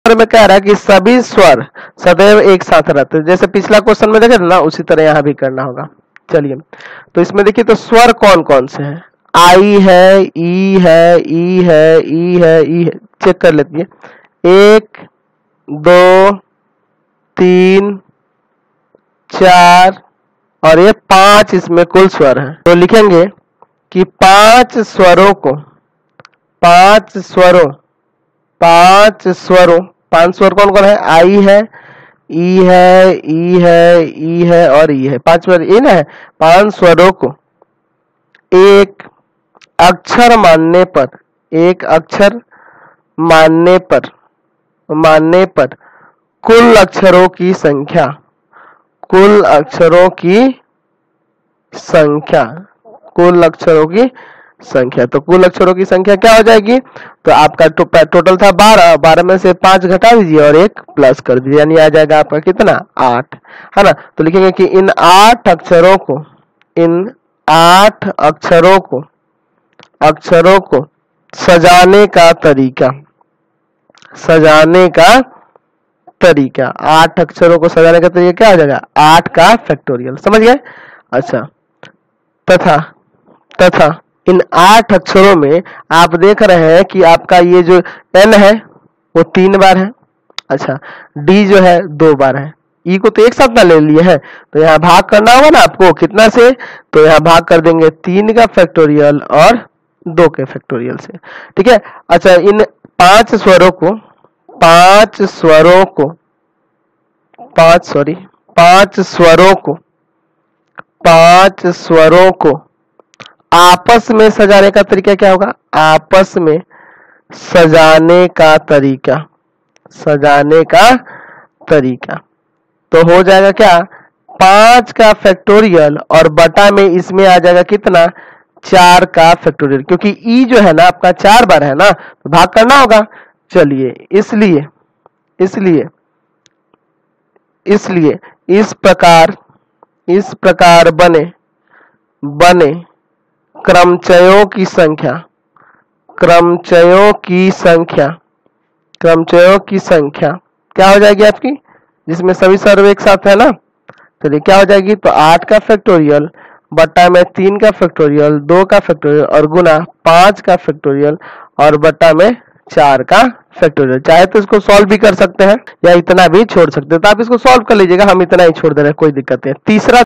स्वर में कह रहा है कि सभी स्वर सदैव एक साथ रहते हैं। जैसे पिछला क्वेश्चन में देखे थे ना, उसी तरह यहाँ भी करना होगा। चलिए, तो इसमें देखिए तो स्वर कौन कौन से हैं। आई है, ई है, ई है, ई है, ई है। चेक कर लेती है, 1 2 3 4 और ये 5 इसमें कुल स्वर हैं। तो लिखेंगे कि 5 स्वरों 5 स्वर कौन कौन है। आई है, ई है, ई है, ई है और ई है। 5 स्वर ये ना है। 5 स्वरों को एक अक्षर मानने पर कुल अक्षरों की संख्या तो कुल अक्षरों की संख्या क्या हो जाएगी। तो आपका टोटल था 12, 12 में से 5 घटा दीजिए और 1 प्लस कर दीजिए, यानी आ जाएगा आपका कितना 8, है ना। तो लिखेंगे कि इन 8 अक्षरों को सजाने का तरीका 8 अक्षरों को सजाने का तरीका क्या हो जाएगा, 8 का फैक्टोरियल। समझ गए। अच्छा, तथा इन 8 अक्षरों में आप देख रहे हैं कि आपका ये जो n है वो 3 बार है। अच्छा, d जो है 2 बार है। ई को तो एक साथ ना ले लिए हैं, तो यहाँ भाग करना होगा ना आपको कितना से, तो यहाँ भाग कर देंगे 3 का फैक्टोरियल और 2 के फैक्टोरियल से। ठीक है। अच्छा, इन 5 स्वरों को आपस में सजाने का तरीका क्या होगा। आपस में सजाने का तरीका तो हो जाएगा क्या, 5 का फैक्टोरियल और बटा में इसमें आ जाएगा कितना, 4 का फैक्टोरियल, क्योंकि ई जो है ना आपका 4 बार है ना, तो भाग करना होगा। चलिए, इसलिए इस प्रकार बने क्रमचयों की संख्या क्या हो जाएगी आपकी, जिसमें सभी स्वर एक साथ है ना। तो ये क्या हो जाएगी, तो 8 का फैक्टोरियल बटा में 3 का फैक्टोरियल, 2 का फैक्टोरियल और गुना 5 का फैक्टोरियल और बटा में 4 का फैक्टोरियल। चाहे तो इसको सॉल्व भी कर सकते हैं या इतना भी छोड़ सकते हैं, तो आप इसको सॉल्व कर लीजिएगा, हम इतना ही छोड़ दे रहे हैं, कोई दिक्कत नहीं। तीसरा